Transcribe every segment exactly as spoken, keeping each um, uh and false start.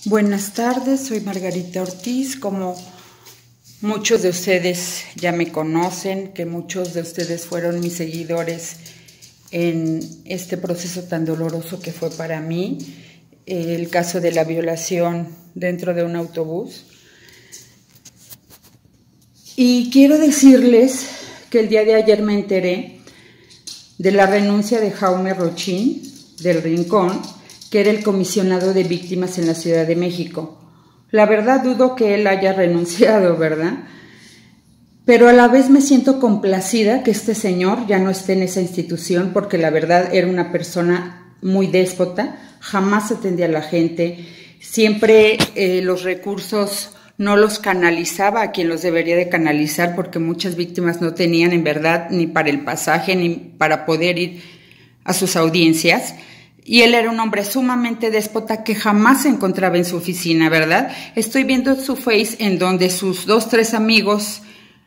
Buenas tardes, soy Margarita Ortiz. Como muchos de ustedes ya me conocen, que muchos de ustedes fueron mis seguidores en este proceso tan doloroso que fue para mí, el caso de la violación dentro de un autobús. Y quiero decirles que el día de ayer me enteré de la renuncia de Jaume Rochín del Rincón, que era el comisionado de víctimas en la Ciudad de México. La verdad dudo que él haya renunciado, ¿verdad? Pero a la vez me siento complacida que este señor ya no esté en esa institución, porque la verdad era una persona muy déspota, jamás atendía a la gente, siempre eh, los recursos no los canalizaba a quien los debería de canalizar, porque muchas víctimas no tenían en verdad ni para el pasaje ni para poder ir a sus audiencias. Y él era un hombre sumamente déspota que jamás se encontraba en su oficina, ¿verdad? Estoy viendo su face en donde sus dos, tres amigos,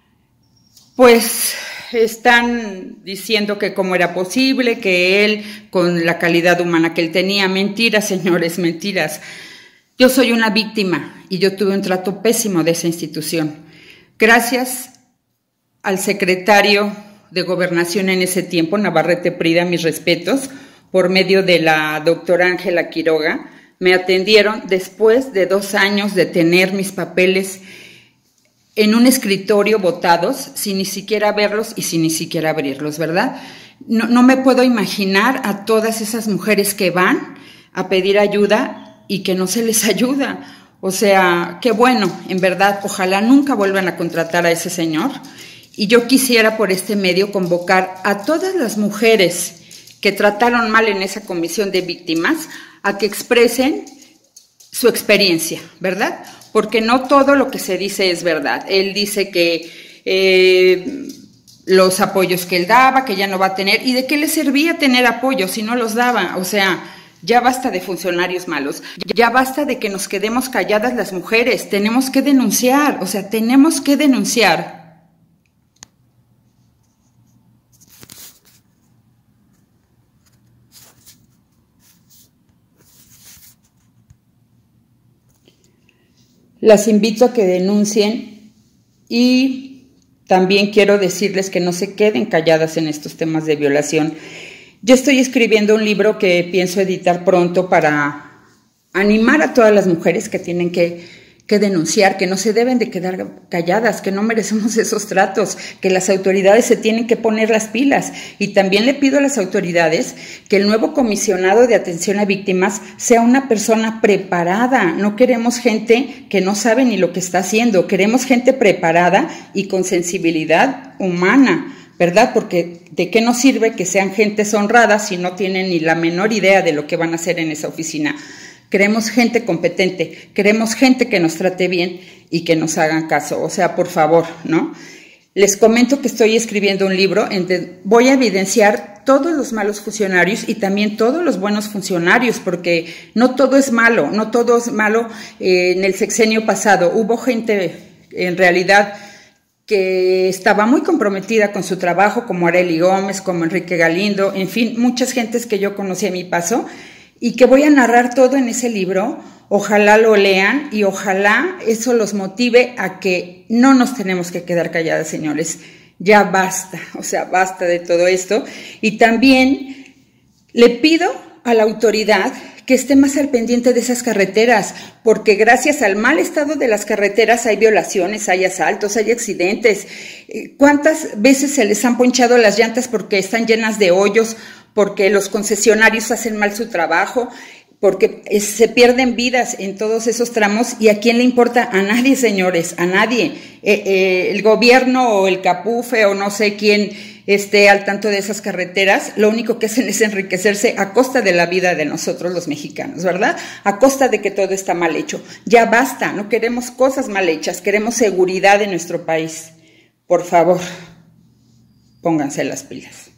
pues, están diciendo que cómo era posible, que él, con la calidad humana que él tenía, mentiras, señores, mentiras. Yo soy una víctima y yo tuve un trato pésimo de esa institución. Gracias al secretario de Gobernación en ese tiempo, Navarrete Prida, mis respetos, por medio de la doctora Ángela Quiroga, me atendieron después de dos años de tener mis papeles en un escritorio botados, sin ni siquiera verlos y sin ni siquiera abrirlos, ¿verdad? No, no me puedo imaginar a todas esas mujeres que van a pedir ayuda y que no se les ayuda. O sea, qué bueno, en verdad, ojalá nunca vuelvan a contratar a ese señor. Y yo quisiera por este medio convocar a todas las mujeres que trataron mal en esa comisión de víctimas, a que expresen su experiencia, ¿verdad? Porque no todo lo que se dice es verdad. Él dice que eh, los apoyos que él daba, que ya no va a tener, ¿y de qué le servía tener apoyos si no los daba? O sea, ya basta de funcionarios malos, ya basta de que nos quedemos calladas las mujeres, tenemos que denunciar, o sea, tenemos que denunciar. Las invito a que denuncien y también quiero decirles que no se queden calladas en estos temas de violación. Yo estoy escribiendo un libro que pienso editar pronto para animar a todas las mujeres que tienen que, que denunciar, que no se deben de quedar calladas, que no merecemos esos tratos, que las autoridades se tienen que poner las pilas. Y también le pido a las autoridades que el nuevo comisionado de atención a víctimas sea una persona preparada. No queremos gente que no sabe ni lo que está haciendo, queremos gente preparada y con sensibilidad humana, ¿verdad? Porque ¿de qué nos sirve que sean gentes honradas si no tienen ni la menor idea de lo que van a hacer en esa oficina? Queremos gente competente, queremos gente que nos trate bien y que nos hagan caso. O sea, por favor, ¿no? Les comento que estoy escribiendo un libro en donde voy a evidenciar todos los malos funcionarios y también todos los buenos funcionarios, porque no todo es malo, no todo es malo. Eh, en el sexenio pasado hubo gente, en realidad, que estaba muy comprometida con su trabajo, como Arely Gómez, como Enrique Galindo, en fin, muchas gentes que yo conocí a mi paso, y que voy a narrar todo en ese libro. Ojalá lo lean y ojalá eso los motive a que no nos tenemos que quedar calladas, señores. Ya basta, o sea, basta de todo esto. Y también le pido a la autoridad que esté más al pendiente de esas carreteras, porque gracias al mal estado de las carreteras hay violaciones, hay asaltos, hay accidentes. ¿Cuántas veces se les han ponchado las llantas porque están llenas de hoyos, porque los concesionarios hacen mal su trabajo, porque se pierden vidas en todos esos tramos? ¿Y a quién le importa? A nadie, señores, a nadie. Eh, eh, el gobierno o el Capufe o no sé quién esté al tanto de esas carreteras, lo único que hacen es enriquecerse a costa de la vida de nosotros los mexicanos, ¿verdad? A costa de que todo está mal hecho. Ya basta, no queremos cosas mal hechas, queremos seguridad en nuestro país. Por favor, pónganse las pilas.